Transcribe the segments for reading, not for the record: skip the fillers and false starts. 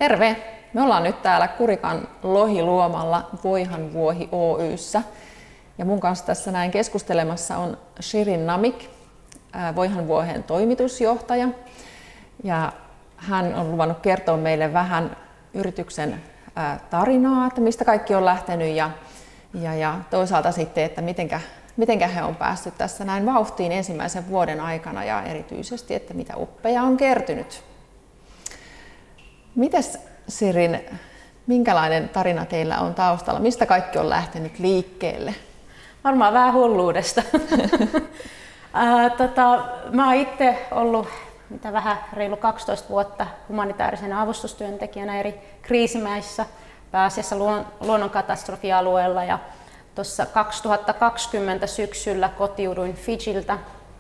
Terve! Me ollaan nyt täällä Kurikan lohiluomalla Voihan Vuohi Oy:ssä. Ja mun kanssa tässä näin keskustelemassa on Shirin Namik, Voihan Vuohen toimitusjohtaja. Ja hän on luvannut kertoa meille vähän yrityksen tarinaa, että mistä kaikki on lähtenyt ja toisaalta sitten, että mitenkä he on päässyt tässä näin vauhtiin ensimmäisen vuoden aikana ja erityisesti, että mitä oppeja on kertynyt. Mites Shirin, minkälainen tarina teillä on taustalla? Mistä kaikki on lähtenyt liikkeelle? Varmaan vähän hulluudesta. Mä oon itse ollut vähän reilu 12 vuotta humanitaarisena avustustyöntekijänä eri kriisimaissa, pääasiassa luonnonkatastrofialueella. Ja tuossa 2020 syksyllä kotiuduin Fidjiltä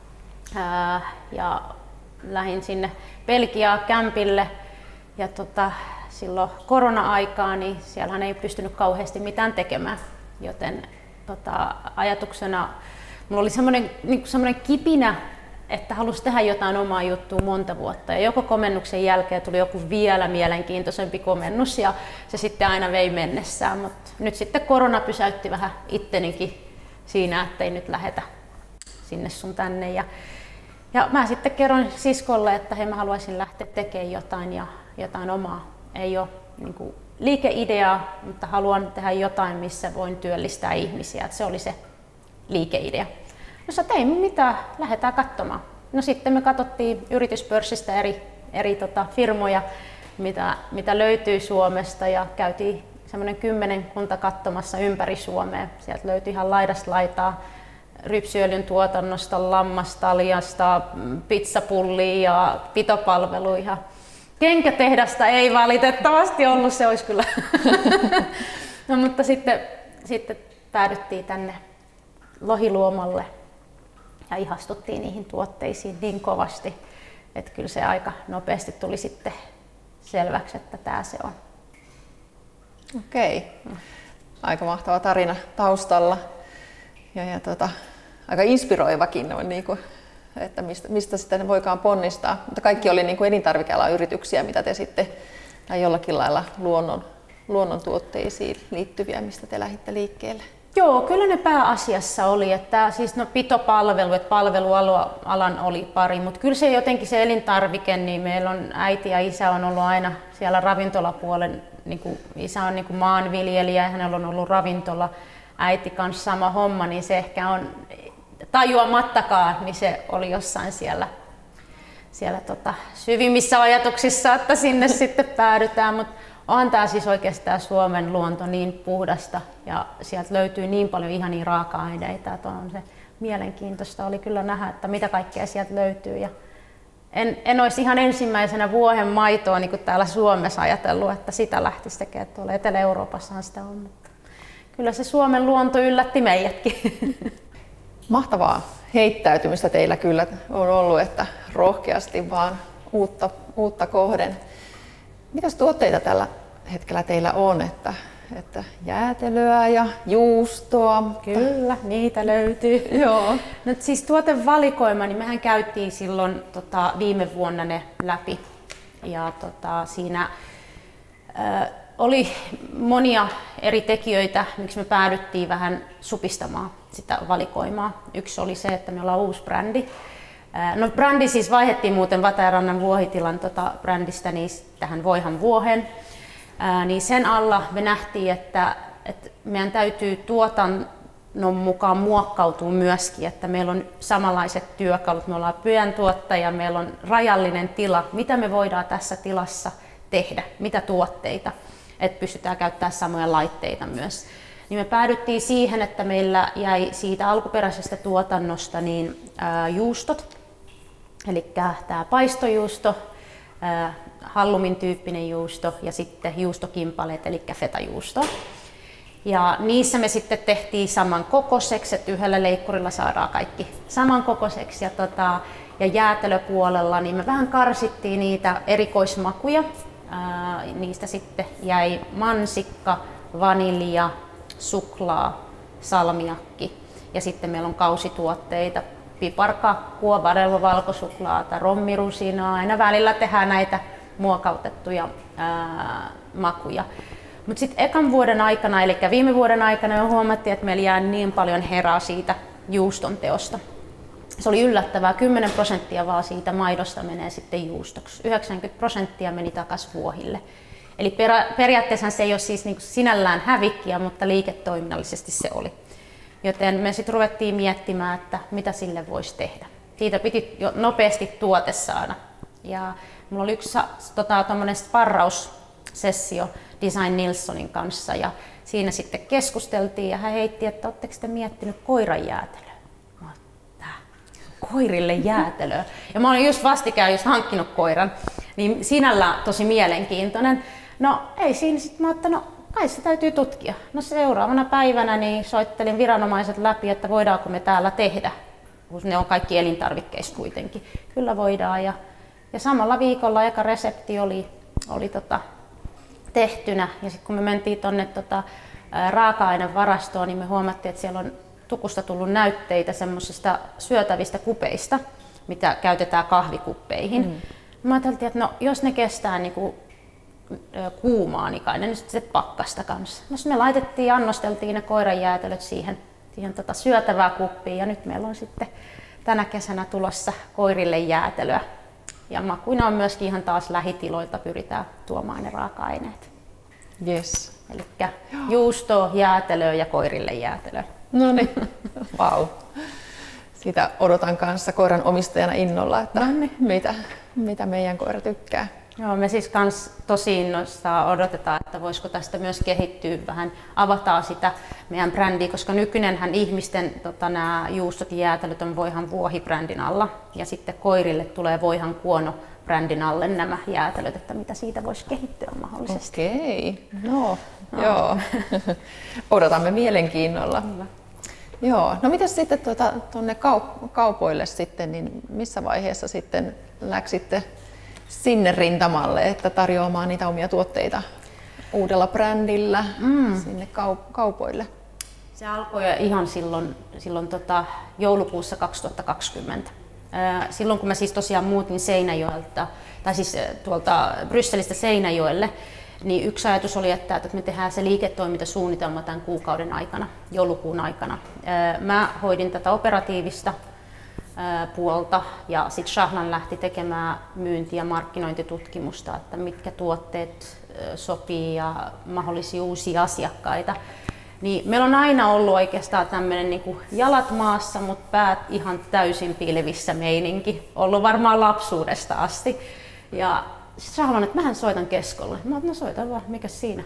ja lähdin sinne Belgiaan kämpille. Ja silloin korona-aikaa, niin siellähän ei pystynyt kauheasti mitään tekemään, joten ajatuksena mulla oli semmoinen kipinä, että halusi tehdä jotain omaa juttua monta vuotta. Ja joko komennuksen jälkeen tuli joku vielä mielenkiintoisempi komennus ja se sitten aina vei mennessään. Mutta nyt sitten korona pysäytti vähän ittenikin siinä, ettei nyt lähetä sinne sun tänne. Ja mä sitten kerroin siskolle, että hei, mä haluaisin lähteä tekemään jotain omaa. Ei ole niin liikeideaa, mutta haluan tehdä jotain, missä voin työllistää ihmisiä. Et se oli se liikeidea. No sä ei mitään, lähdetään katsomaan. No sitten me katsottiin yrityspörssistä eri firmoja, mitä löytyy Suomesta ja käytiin semmoinen 10 kunta katsomassa ympäri Suomea. Sieltä löytyi ihan laidasta laitaa rypsiöljyn tuotannosta, lammastaljasta, pizzapullia ja pitopalveluja. Kenkätehdasta ei valitettavasti ollut, se olisi kyllä. No, mutta sitten päädyttiin tänne lohiluomalle ja ihastuttiin niihin tuotteisiin niin kovasti, että kyllä se aika nopeasti tuli sitten selväksi, että tämä se on. Okei. Aika mahtava tarina taustalla ja aika inspiroivakin on, niin kuin, että mistä sitten voikaan ponnistaa. Mutta kaikki oli niin kuin elintarvikealan yrityksiä, mitä te sitten tai jollakin lailla luonnontuotteisiin liittyviä, mistä te lähditte liikkeelle. Joo, kyllä ne pääasiassa oli, että siis pitopalvelu, että palvelualan oli pari, mutta kyllä se jotenkin se elintarvike, niin meillä on äiti ja isä on ollut aina siellä ravintolapuolen, niin kuin isä on niin kuin maanviljelijä ja hänellä on ollut ravintola, äiti kanssa sama homma, niin se ehkä on tajuamattakaan, niin se oli jossain siellä syvimmissä ajatuksissa, että sinne sitten päädytään. Mutta on tämä siis oikeastaan Suomen luonto niin puhdasta ja sieltä löytyy niin paljon ihania raaka-aineita, että on se mielenkiintoista oli kyllä nähdä, että mitä kaikkea sieltä löytyy. Ja en olisi ihan ensimmäisenä vuohen maitoa niin kuin täällä Suomessa ajatellut, että sitä lähtisi tekemään. Tuolla Etelä-Euroopassahan sitä on, mutta kyllä se Suomen luonto yllätti meidätkin. Mahtavaa heittäytymistä teillä kyllä on ollut, että rohkeasti vaan uutta kohden. Mitäs tuotteita tällä hetkellä teillä on, että jäätelöä ja juustoa? Kyllä, niitä löytyy. Joo. No, siis tuotevalikoima, niin mehän käytiin silloin viime vuonna ne läpi ja siinä oli monia eri tekijöitä, miksi me päädyttiin vähän supistamaan sitä valikoimaa. Yksi oli se, että me ollaan uusi brändi. No, brändi siis vaihdettiin muuten Vatajarannan Vuohitilan brändistä niin tähän Voihan Vuohen. Niin sen alla me nähtiin, että meidän täytyy tuotannon mukaan muokkautua myöskin, että meillä on samanlaiset työkalut, me ollaan pyöntuottaja, meillä on rajallinen tila, mitä me voidaan tässä tilassa tehdä, mitä tuotteita, että pystytään käyttämään samoja laitteita myös. Niin me päädyttiin siihen, että meillä jäi siitä alkuperäisestä tuotannosta niin juustot, eli tämä paistojuusto, hallumin tyyppinen juusto ja sitten juustokimpaleet, eli fetajuusto. Ja niissä me sitten tehtiin samankokoiseksi, että yhdellä leikkurilla saadaan kaikki samankokoiseksi. Ja jäätelöpuolella niin me vähän karsittiin niitä erikoismakuja. Niistä sitten jäi mansikka, vanilja, suklaa, salmiakki ja sitten meillä on kausituotteita, piparkakkua, valkosuklaata, rommirusinaa. Aina välillä tehdään näitä muokautettuja makuja. Mutta sitten ekan vuoden aikana, eli viime vuoden aikana, me huomattiin, että meillä jää niin paljon heraa siitä juuston teosta. Se oli yllättävää, 10% vaan siitä maidosta menee sitten juustoksi. 90% meni takaisin vuohille. Eli periaatteessa se ei ole siis niin kuin sinällään hävikkiä, mutta liiketoiminnallisesti se oli. Joten me sitten ruvettiin miettimään, että mitä sille voisi tehdä. Siitä piti jo nopeasti tuote saada. Ja mulla oli yksi tommoinen sparraussessio Design Nilssonin kanssa ja siinä sitten keskusteltiin ja hän heitti, että oletteko te miettinyt koiran jäätelöä? Mä oon, koirille jäätelöä. Ja mä olin just vastikään hankkinut koiran, niin sinällään tosi mielenkiintoinen. No ei siinä sitten, mä ajattelin, no kai se täytyy tutkia. No seuraavana päivänä niin soittelin viranomaiset läpi, että voidaanko me täällä tehdä. Ne on kaikki elintarvikkeissa kuitenkin. Kyllä voidaan. Ja samalla viikolla eka resepti oli tehtynä. Ja sitten kun me mentiin tuonne raaka-ainevarastoon, niin me huomattiin, että siellä on tukusta tullut näytteitä semmoisista syötävistä kupeista, mitä käytetään kahvikuppeihin. Mä ajattelin, että no, jos ne kestää niinku kuumaa, niin kai ne nyt sitten pakkasta kanssa. No me laitettiin ja annosteltiin ne koiran jäätelöt siihen syötävää kuppiin ja nyt meillä on sitten tänä kesänä tulossa koirille jäätelöä. Ja makuina on myöskin ihan taas lähitiloilta pyritään tuomaan ne raaka-aineet. Yes. Elikkä juustoa, jäätelöä ja koirille jäätelöä. No niin, vau. Sitä odotan kanssa koiran omistajana innolla, että mitä meidän koira tykkää. Joo, me siis kans tosi innoissaan odotetaan, että voisiko tästä myös kehittyä vähän, avataan sitä meidän brändiä, koska nykyinenhän ihmisten nämä juustot ja jäätelöt on Voihan Vuohi-brändin alla ja sitten koirille tulee Voihan Kuono-brändin alle nämä jäätelöt, että mitä siitä voisi kehittyä mahdollisesti. Okei, no. Joo. Odotamme mielenkiinnolla. Kyllä. Joo, no mitäs sitten tuonne kaupoille sitten, niin missä vaiheessa sitten läksitte sinne rintamalle, että tarjoamaan niitä omia tuotteita uudella brändillä sinne kaupoille? Se alkoi ihan silloin joulukuussa 2020. Silloin kun mä siis tosiaan muutin Seinäjoelta, tai siis tuolta Brysselistä Seinäjoelle, niin yksi ajatus oli, että me tehdään se liiketoimintasuunnitelma tämän kuukauden aikana, joulukuun aikana. Mä hoidin tätä operatiivista puolta ja sitten Shahlan lähti tekemään myynti- ja markkinointitutkimusta, että mitkä tuotteet sopii ja mahdollisia uusia asiakkaita. Niin meillä on aina ollut oikeastaan tämmöinen niin jalat maassa, mutta päät ihan täysin pilvissä meininki. Ollut varmaan lapsuudesta asti. Ja Shahlan, että mähän soitan keskolle. Mä oon, no soitan vaan, mikä siinä?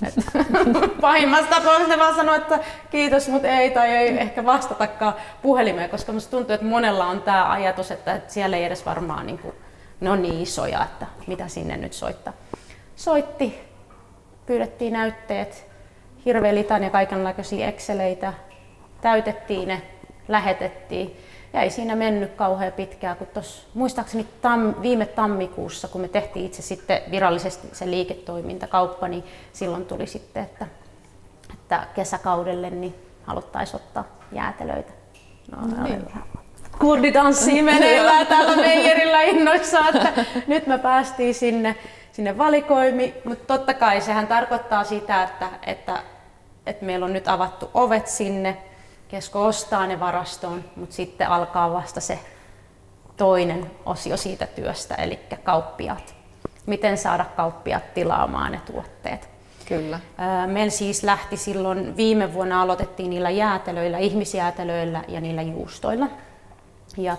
Pahimmassa tapauksessa ne vaan sanoo, että kiitos, mutta ei tai ei ehkä vastatakaan puhelimeen, koska musta tuntuu, että monella on tämä ajatus, että siellä ei edes varmaan ne on niin isoja, että mitä sinne nyt soittaa. Soitti, pyydettiin näytteet, hirveä litania kaikenlaisia exceleitä, täytettiin ne, lähetettiin. Ja ei siinä mennyt kauhean pitkään, kun tuossa muistaakseni viime tammikuussa, kun me tehtiin itse sitten virallisesti se liiketoimintakauppa, niin silloin tuli sitten, että kesäkaudelle niin haluttaisiin ottaa jäätelöitä. No, niin. Kurditanssiin meneillään täällä meijerillä innoissaan, että nyt me päästiin sinne valikoimiin, mutta totta kai sehän tarkoittaa sitä, että meillä on nyt avattu ovet sinne. Kesko ostaa ne varastoon, mutta sitten alkaa vasta se toinen osio siitä työstä, eli kauppiaat. Miten saada kauppiaat tilaamaan ne tuotteet? Kyllä. Meillä siis lähti silloin, viime vuonna aloitettiin niillä jäätelöillä, ihmisjäätelöillä ja niillä juustoilla. Ja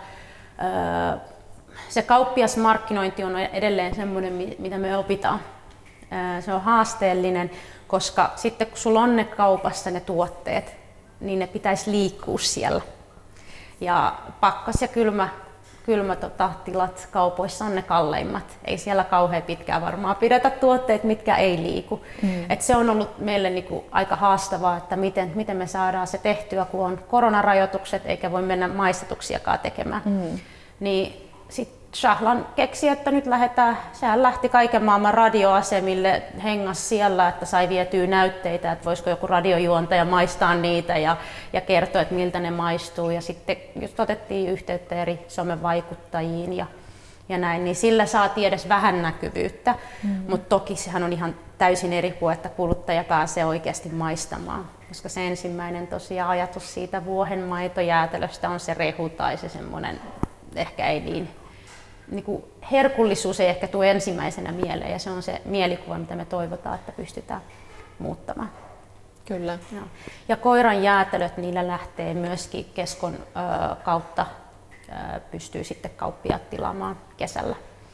se kauppiasmarkkinointi on edelleen semmoinen, mitä me opitaan. Se on haasteellinen, koska sitten kun sulla on ne kaupassa ne tuotteet, niin ne pitäisi liikkua siellä. Ja pakkas- ja kylmätilat kaupoissa on ne kalleimmat. Ei siellä kauhean pitkään varmaan pidetä tuotteet, mitkä ei liiku. Et se on ollut meille aika haastavaa, että miten me saadaan se tehtyä, kun on koronarajoitukset eikä voi mennä maistatuksiakaan tekemään. Niin sitten Shahlan keksi, että nyt lähdetään, sehän lähti kaiken maailman radioasemille, hengas siellä, että sai vietyä näytteitä, että voisiko joku radiojuontaja maistaa niitä ja kertoa, että miltä ne maistuu. Ja sitten just otettiin yhteyttä eri somevaikuttajiin ja näin, niin sillä saatiin edes vähän näkyvyyttä, mutta toki sehän on ihan täysin eri kuin, että kuluttaja pääsee oikeasti maistamaan, koska se ensimmäinen tosiaan ajatus siitä vuohenmaitojäätelöstä on se rehu tai se semmoinen, ehkä ei niin kuin herkullisuus ei ehkä tuo ensimmäisenä mieleen, ja se on se mielikuva, mitä me toivotaan, että pystytään muuttamaan. Kyllä. Ja koiran jäätelöt, niillä lähtee myöskin Keskon kautta, pystyy sitten kauppiaat tilaamaan kesällä.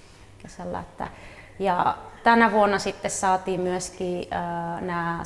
Ja tänä vuonna sitten saatiin myöskin nämä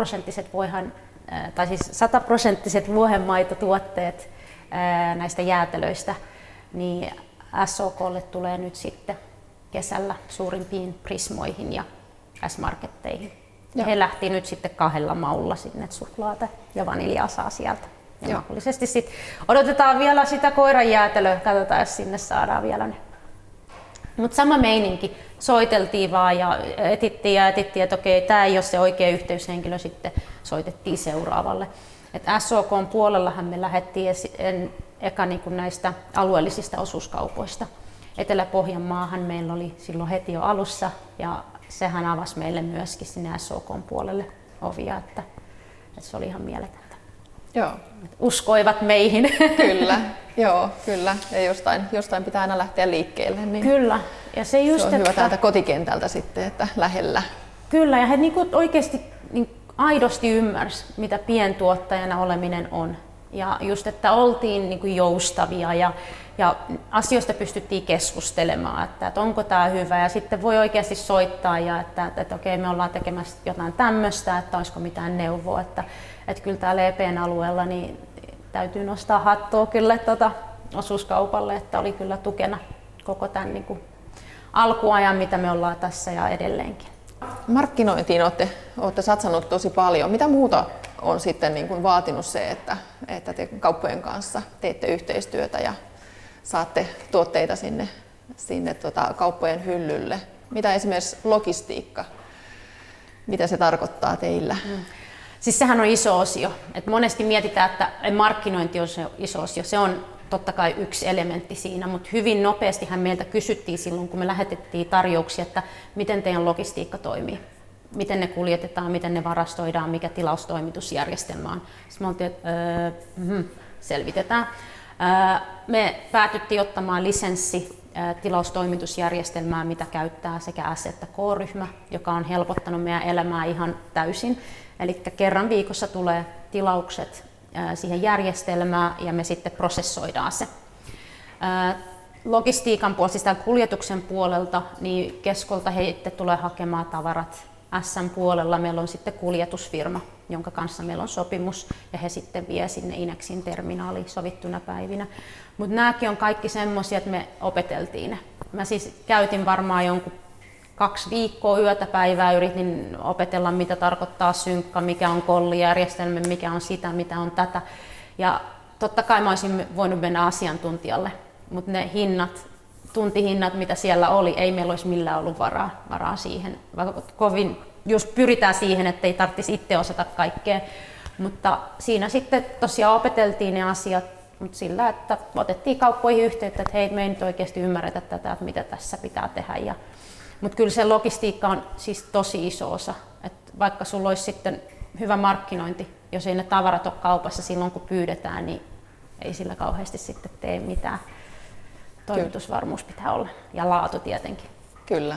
100% vuohenmaitotuotteet näistä jäätelöistä, niin SOK:lle tulee nyt sitten kesällä suurimpiin Prismoihin ja S-marketteihin. He lähti nyt sitten 2 maulla sinne, suklaata ja vaniljaa saa sieltä. Ja mahdollisesti sitten odotetaan vielä sitä koiran jäätelöä, katsotaan jos sinne saadaan vielä ne. Mutta sama meininki, soiteltiin vaan ja etittiin, että okei, tämä ei ole se oikea yhteyshenkilö, sitten soitettiin seuraavalle. Et SOK:n puolellahan me lähdettiin eka niin kuin näistä alueellisista osuuskaupoista. Etelä-Pohjanmaahan meillä oli silloin heti jo alussa ja sehän avasi meille myöskin sinne SOK:n puolelle ovia, että se oli ihan mieletöntä. Joo. Uskoivat meihin. Kyllä, joo, kyllä. Ja jostain pitää aina lähteä liikkeelle. Niin kyllä. Ja se just, on hyvä täältä kotikentältä sitten, että lähellä. Kyllä, ja he niinku oikeasti aidosti ymmärsi, mitä pientuottajana oleminen on. Ja just, että oltiin niinku joustavia ja asioista pystyttiin keskustelemaan, että onko tämä hyvä, ja sitten voi oikeasti soittaa ja että okei, me ollaan tekemässä jotain tämmöistä, että olisiko mitään neuvoa, että kyllä täällä EP:n alueella niin täytyy nostaa hattua kyllä osuuskaupalle, että oli kyllä tukena koko tämän niin kuin alkuajan, mitä me ollaan tässä ja edelleenkin. Markkinointiin olette satsannut tosi paljon. Mitä muuta on sitten niin kuin vaatinut se, että te kauppojen kanssa teette yhteistyötä ja saatte tuotteita sinne kauppojen hyllylle? Mitä esimerkiksi logistiikka, mitä se tarkoittaa teillä? Siis sehän on iso osio. Et monesti mietitään, että markkinointi on se iso osio. Se on totta kai yksi elementti siinä, mutta hyvin nopeastihan meiltä kysyttiin silloin, kun me lähetettiin tarjouksia, että miten teidän logistiikka toimii. Miten ne kuljetetaan, miten ne varastoidaan, mikä tilaustoimitusjärjestelmä on. Sitten me oltiin, että selvitetään. Me päätyttiin ottamaan lisenssi tilaustoimitusjärjestelmää, mitä käyttää sekä S- että K-ryhmä, joka on helpottanut meidän elämää ihan täysin. Eli kerran viikossa tulee tilaukset siihen järjestelmään ja me sitten prosessoidaan se. Logistiikan puolelta, siis tämän kuljetuksen puolelta, niin Keskolta heitä tulee hakemaan tavarat. S:n puolella meillä on sitten kuljetusfirma, jonka kanssa meillä on sopimus, ja he sitten vie sinne Inexin terminaaliin sovittuna päivinä. Mutta nämäkin on kaikki semmoisia, että me opeteltiin ne. Mä siis käytin varmaan jonkun 2 viikkoa yötä päivää, yritin opetella, mitä tarkoittaa synkka, mikä on kollijärjestelmä, mikä on sitä, mitä on tätä. Ja totta kai mä olisin voinut mennä asiantuntijalle, mutta ne tuntihinnat, mitä siellä oli, ei meillä olisi millään ollut varaa siihen. Kovin just pyritään siihen, että ei tarvitsisi itse osata kaikkea. Mutta siinä sitten tosiaan opeteltiin ne asiat, mutta sillä, että otettiin kauppoihin yhteyttä, että hei, me ei nyt oikeasti ymmärretä tätä, että mitä tässä pitää tehdä. Mutta kyllä se logistiikka on siis tosi iso osa. Et vaikka sulla olisi sitten hyvä markkinointi, jos ei ne tavarat ole kaupassa silloin kun pyydetään, niin ei sillä kauheasti sitten tee mitään. Toimitusvarmuus pitää olla ja laatu tietenkin. Kyllä.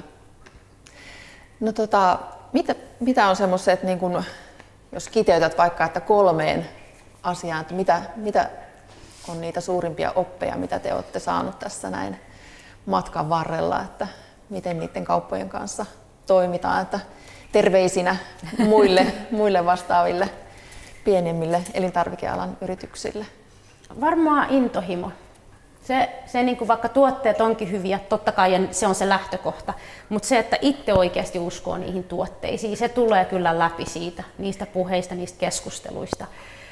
No mitä on semmoiset, niin kun, jos kiteytät vaikka että 3 asiaan, että mitä on niitä suurimpia oppeja, mitä te olette saanut tässä näin matkan varrella, että miten niiden kauppojen kanssa toimitaan, että terveisinä muille vastaaville pienemmille elintarvikealan yrityksille? Varmaan intohimo. Se niin kuin vaikka tuotteet onkin hyviä, totta kai se on se lähtökohta, mutta se, että itse oikeasti uskoo niihin tuotteisiin, se tulee kyllä läpi niistä puheista, niistä keskusteluista.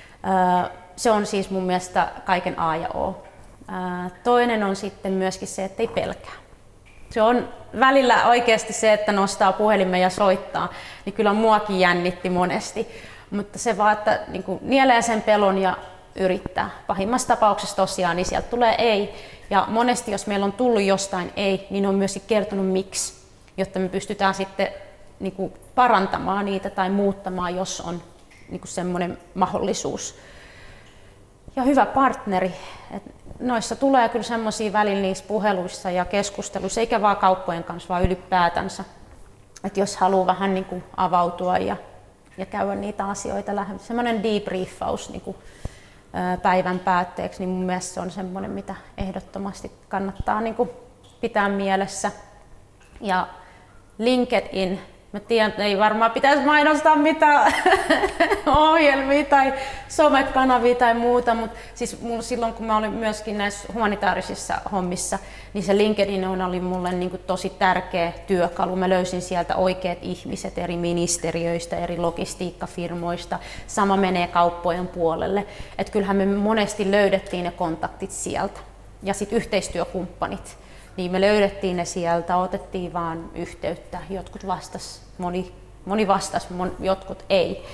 Se on siis mun mielestä kaiken A ja O. Toinen on sitten myöskin se, että ei pelkää. Se on välillä oikeasti se, että nostaa puhelimen ja soittaa, niin kyllä muakin jännitti monesti. Mutta se vaan, että niin kuin nielee sen pelon ja yrittää. Pahimmassa tapauksessa tosiaan, niin sieltä tulee ei. Ja monesti, jos meillä on tullut jostain ei, niin on myöskin kertonut miksi, jotta me pystytään sitten niin kuin parantamaan niitä tai muuttamaan, jos on niin kuin semmoinen mahdollisuus. Ja hyvä partneri. Noissa tulee kyllä semmoisia välillä niissä puheluissa ja keskusteluissa, eikä vaan kauppojen kanssa, vaan ylipäätänsä. Että jos haluaa vähän niin kuin avautua ja käydä niitä asioita läpi, semmoinen debriefaus niin kuin päivän päätteeksi, niin mun mielestä se on semmoinen, mitä ehdottomasti kannattaa niin kuin pitää mielessä. Ja LinkedIn. Mä tiedän, että ei varmaan pitäisi mainostaa mitään ohjelmia tai somekanavia tai muuta, mutta siis silloin kun mä olin myöskin näissä humanitaarisissa hommissa, niin se LinkedIn oli mulle niin kuin tosi tärkeä työkalu. Mä löysin sieltä oikeat ihmiset eri ministeriöistä, eri logistiikkafirmoista. Sama menee kauppojen puolelle. Et kyllähän me monesti löydettiin ne kontaktit sieltä ja sitten yhteistyökumppanit. Niin me löydettiin ne sieltä, otettiin vaan yhteyttä, jotkut vastas, moni vastasi, jotkut ei.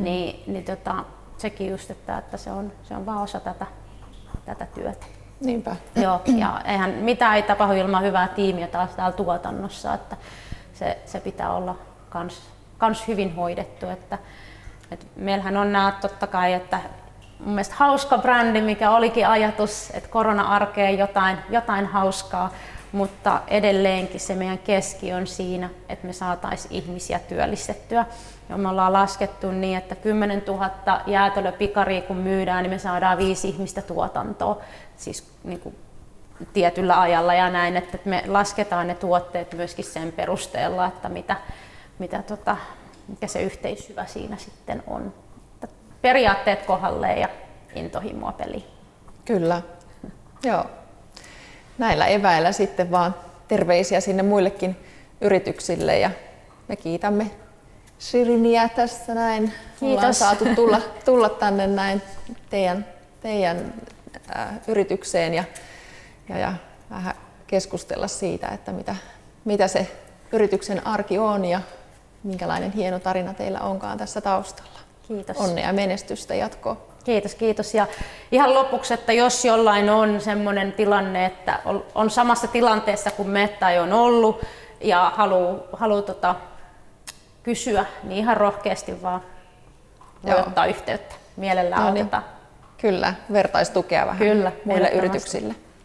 Sekin just, että se on vaan osa tätä työtä. Niinpä. Joo, ja eihän mitään ei tapahdu ilman hyvää tiimiä taas täällä tuotannossa, että se pitää olla kans hyvin hoidettu. Että meillähän on nämä totta kai, että mun mielestä hauska brändi, mikä olikin ajatus, että korona-arkeen jotain hauskaa, mutta edelleenkin se meidän keski on siinä, että me saataisiin ihmisiä työllistettyä. Ja me ollaan laskettu niin, että 10 000 jäätelöpikaria kun myydään, niin me saadaan 5 ihmistä tuotantoon, siis niin kuin tietyllä ajalla ja näin, että me lasketaan ne tuotteet myöskin sen perusteella, että mikä se yhteishyvä siinä sitten on. Periaatteet kohdalleen ja intohimoa peliin. Kyllä, joo. Näillä eväillä sitten vaan terveisiä sinne muillekin yrityksille ja me kiitämme Shiriniä tässä näin. Kiitos. Ollaan saatu tulla tänne näin teidän yritykseen ja vähän keskustella siitä, että mitä se yrityksen arki on ja minkälainen hieno tarina teillä onkaan tässä taustalla. Kiitos. Onnea ja menestystä jatkoa. Kiitos. Ja ihan lopuksi, että jos jollain on sellainen tilanne, että on samassa tilanteessa kuin me tai on ollut ja haluaa kysyä, niin ihan rohkeasti vaan voi ottaa yhteyttä. Mielellään otetaan. Kyllä, vertaistukea vähän muille yrityksille.